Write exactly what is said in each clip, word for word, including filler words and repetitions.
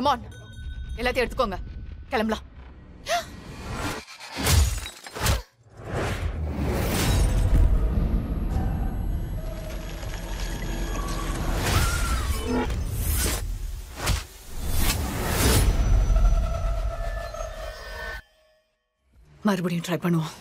Come on, எல்லாத்தையும் எடுத்துக்கோங்க, கிளம்பலாம். மறுபடியும் ட்ரை பண்ணுவோம்.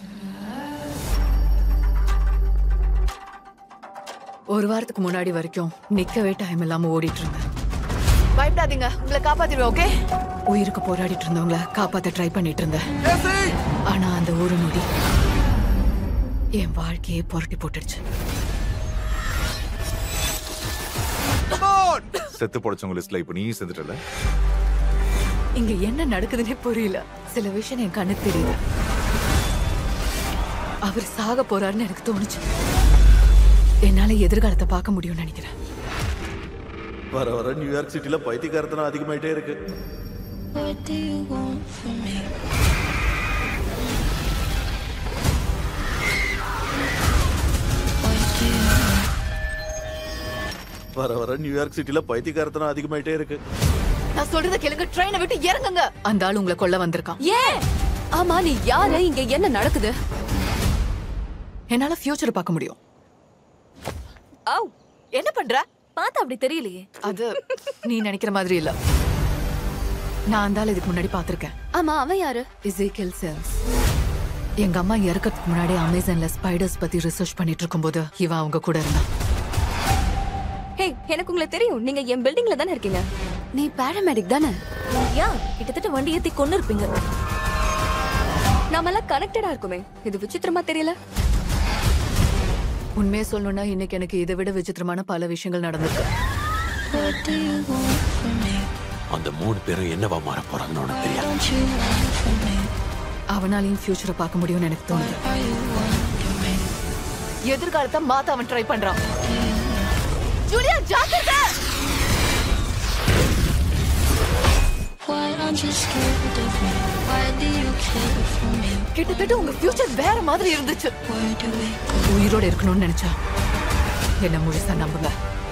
ஒரு வாரத்துக்கு முன்னாடி வரைக்கும் நிக்கவே டைம் இல்லாம ஓடிட்டு இருந்தேன். பயப்படாதீங்க, உங்களை காப்பாத்திடுவேன். ஓகே? உயிருக்கு போராடிட்டு இருந்தவங்கள காப்பாத்த ட்ரை பண்ணிட்டு இருந்தேன். ஆனா அந்த ஒரு நொடி என் வாழ்க்கையே புரட்டி போட்டுடுச்சு. செத்து பொழைச்சவங்க லிஸ்ட்ல இப்ப நீ செத்துட்டல. இங்க என்ன நடக்குதுன்னே புரியல. சில விஷயம் என் கண்ணுக்கு தெரியுது. அவர் சாக போறாருன்னு எனக்கு தோணுச்சு. என்னால எதிர்காலத்தை பார்க்க முடியும்னு நினைக்கிறேன். வர வர நியூயார்க் சிட்டில பைத்தியக்காரத்தனம் அதிகமாயிட்டே இருக்கு. வர வர நியூயார்க் சிட்டில பைத்தியக்காரத்தனம் அதிகமாயிட்டே இருக்கு. நான் சொல்றத கேளுங்க, ட்ரெயினை விட்டு இறங்குங்க. அந்த ஆளு உங்களை கொல்ல வந்திருக்கான். ஏன்? ஆமா, நீ யாரு? இங்க என்ன நடக்குது? என்னால ஃபியூச்சர் பார்க்க முடியும். ஆவ், என்ன பண்ற? பார்த்தா அப்படி தெரியலையே. அது நீ நினைக்கிற மாதிரி இல்ல. நான் அந்த ஆளு இதுக்கு முன்னாடி பாத்திருக்கேன். ஆமா, அவன் யாரு? Ezekiel sales. எங்க அம்மா இறக்கிறதுக்கு முன்னாடி அமேசான்ல ஸ்பைடர்ஸ் பத்தி ரிசர்ச் பண்ணிட்டு இருக்கும்போது இவன் அவங்க கூட இருந்தான். ஹே, எனக்கு உங்களை தெரியும். நீங்க என் பில்டிங்ல தானே இருக்கீங்க. நீ பாராமெடிக் தானே? யா, கிட்டத்தட்ட வண்டி ஏத்தி கொண்டு இருப்பீங்க. நாமெல்லாம் கனெக்டடா இருக்குமே. இது விசித்திரமா தெரியல. உண்மையை சொல்லணும்னா இன்னைக்கு எனக்கு இதை விட விசித்திரமான பல விஷயங்கள் நடந்திருக்கு. அந்த மூணு பேரும் என்னவா மாற போறாங்கன்னு உனக்கு தெரியாது. அவனாலையும் ஃபியூச்சரை பார்க்க முடியும்னு எனக்கு தோணுது. எதிர்காலத்தை மாத்த அவன் ட்ரை பண்றான். ஜூலியா, ஜாக்கிரதை! கிட்டத்தட்ட உங்க ஃபியூச்சர் வேற மாதிரி இருந்துச்சு. உயிரோட இருக்கணும்னு நினைச்சா என்ன முழுசா நம்புங்க.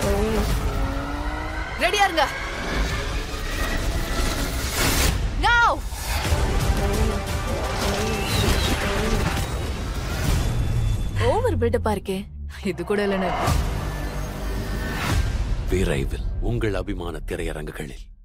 ரெடியா இருங்க. Now! ஓவர் பில்டப்பா இருக்கே. இது கூட இல்லைன்னு விரைவில் உங்கள் அபிமான திரையரங்குகளில்.